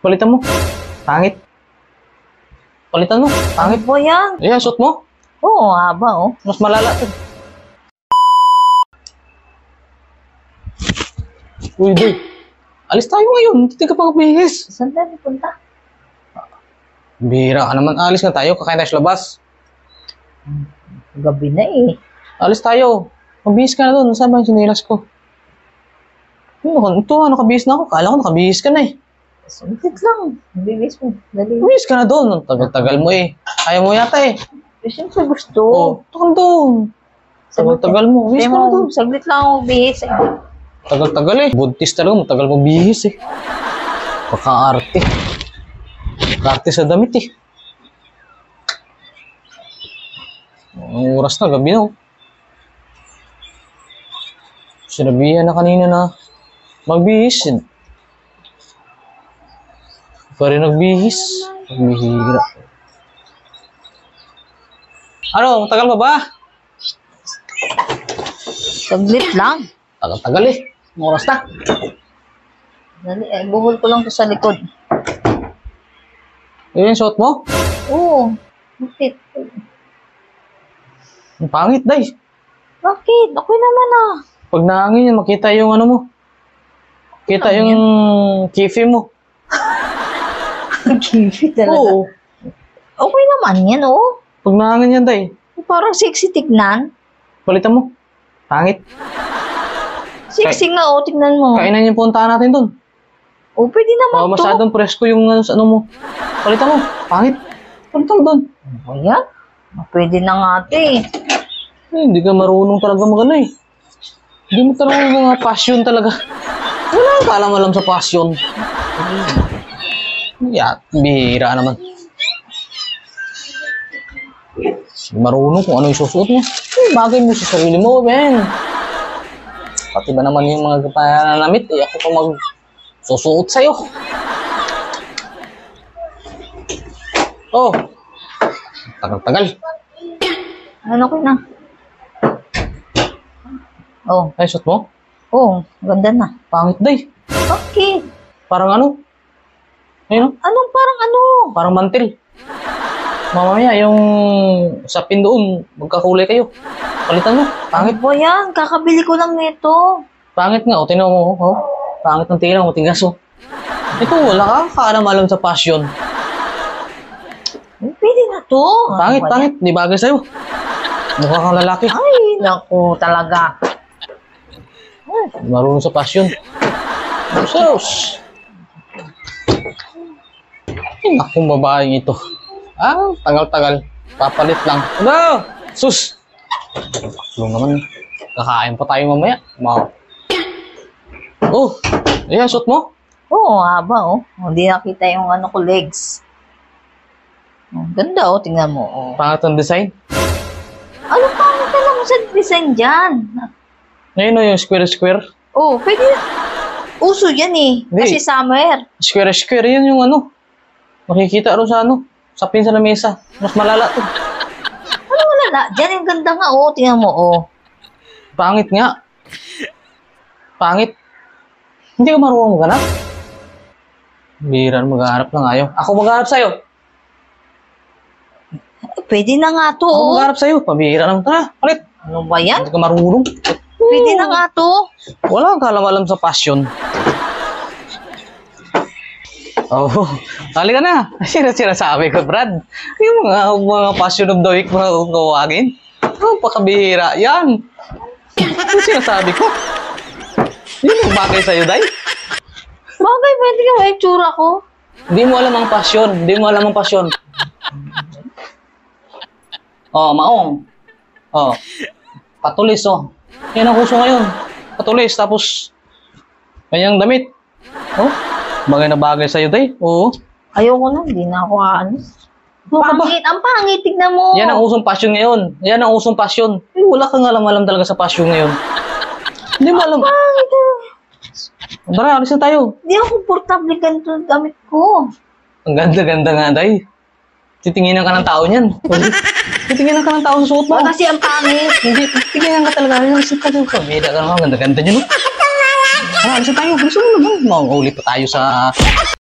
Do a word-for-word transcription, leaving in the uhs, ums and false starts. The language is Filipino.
Palitan mo. Pangit. Palitan mo. Pangit. Ano ba yan? Ayan, suot mo. Oo, haba oh. Mas malala to. Uy, Doy. Alis tayo ngayon. Hindi ka pa kabihis. Saan tayo punta? Bihira ka naman. Alis na tayo. Kakain tayo sa labas. Gabi na eh. Alis tayo. Mabihis ka na doon. Nasaan ba yung sinilas ko? Ano, ito, nakabihis na ako. Kala ko nakabihis ka na eh. Sundit lang. Bibis mo. Dali. Mabihis ka na doon. Tagal-tagal mo eh. Ayaw mo yata eh. Eh, siyempre gusto. Oo. Tagal doon. Tagal-tagal mo. Mabihis ka na doon. Saglit lang ako bihis. Tagal-tagal eh. Buntis talaga. Matagal magbihis eh. Pagka-arte. Pagka-arte sa damit eh. Ang oras na. Gabi na oh. Sinabihan na kanina na magbihis. Pa rin nagbihis. Magbihira. Ano? Tagal pa ba? Saglit lang. Tagal-tagal eh. Ang oras na. Dali, eh, buhol ko lang to sa likod. Yun yung suot mo? Oo. Bakit? Ang pangit, day. Bakit? Okay naman ah. Pag nahangin yan, makita yung ano mo. Kita Ano yung kifi mo. Kifi talaga. Oo. Okay naman yan oh. Pag nahangin yan, day. Parang sexy tignan. Palitan mo. Pangit. Sexy nga oh, tignan mo. Kainan yung puntahan natin dun. Oh, pwede naman Baka to. masyadong presko yung ano, sa ano mo. Palitan mo. Pangit. Palitan mo dun. Ano yan? Pwede na nga ate. Eh, hindi ka marunong talaga magano eh. Hindi mo talaga mga passion talaga. Wala ka alam-alam sa passion. Yeah, bihira naman. Marunong kung ano yung susuot niya. Eh, bagay mo sa sarili mo, Ben. Pati ba naman yung mga pananamit, eh, ako pa mag-susuot sa'yo. Oh, tagal-tagal. Ano ko na? Oh, Ay, suot mo? oh, ganda na. Pangit day. Bakit? Parang ano? Ayun, oh. Anong parang ano? Parang mantil. Mamaya, yung sapin doon, magkakulay kayo. Palitan mo. Pangit. Ano ba yan? Kakabili ko lang nito. Pangit nga. O, tinan mo. Oh. Pangit ng tingin mo. Tigas oh. Ito, wala ka kaalam-alam sa passion. Pwede na to. Pangit, Ano ba pangit. Di bagay sa'yo. Mukha kang lalaki. yan? Ay, naku talaga. Marunong sa passion. Sus! Ay, nakong babaeng ito. Ah, tagal-tagal. Papalit lang. Ano? Sus! Taklo naman. Kakain pa tayo mamaya. Ma oh! Ayan, suot mo? Oo, haba oh. Hindi nakita yung ano ko, legs. Oh, ganda oh, tingnan mo. Oh. Pangat ang design. Ano pangit ka lang sa design dyan? Ngayon o yung square-square. Oh, pwede. Uso yan eh. Hindi. Kasi summer. Square-square, yun yung ano. Makikita rin sa ano. Sa pin sa lamesa. Mas malala to. Ano wala na? Diyan yung ganda nga oh. Tingnan mo oh. Pangit nga. Pangit. Hindi ka marunong maghanap. Biran, maghahanap lang ayaw. Ako maghahanap sa'yo. Pwede na nga to Ako oh. maghahanap sa'yo. Pabira naman. Tara, palit. Ano ba yan? Hindi ka marunong. Pwede na nga to. Wala ka alam-alam sa passion. Oh, halika na. Sira-sira-sabi ko, Brad. Yung mga, mga passion of the week mga kawagin. Oh, pakabihira. Yan. Ano sinasabi ko? Yun yung bagay sa'yo, Day. Bagay, pwede ka may tsura ko. Hindi mo alam ang passion. Hindi mo alam ang passion. Oh, maong. Oh. Patulis, oh. Yan ang uso ngayon. Patulis, tapos kanyang damit. Oh, bagay na bagay sa'yo, Day. Oo. Ayoko na, hindi na ako ano. Ano ka ba? Pangit, ang pangit, tignan mo. Yan ang usong passion ngayon. Yan ang usong passion. Eh, wala kang alam-alam talaga sa passion ngayon. Hindi mo alam. Pangit. Tara, alis na tayo. Hindi ako komportable ganito ang gamit ko. Ang ganda-ganda nga, Day. Titinginan ka ng tao niyan. Titinginan ka ng tao sa suot mo. Ba, kasi ang pangit. Hindi, titinginan ka talaga. Alis na tayo. Pabida ka naman. Ganda-ganda niyo, no? Tara, alis na tayo. Gusto mo naman. Mauulit pa tayo sa